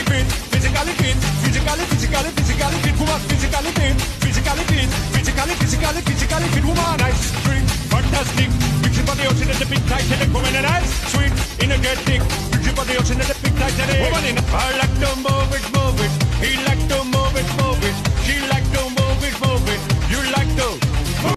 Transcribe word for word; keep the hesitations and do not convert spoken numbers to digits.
fit, physically fit, physically, physically, physically fit woman, physically fit, physically fit, physically, physically, physically fit woman. Nice, drink, fantastic, picture for the ocean and the big Titanic woman and ice, sweet, energetic, picture for the ocean and the big Titanic woman in. I like to move it.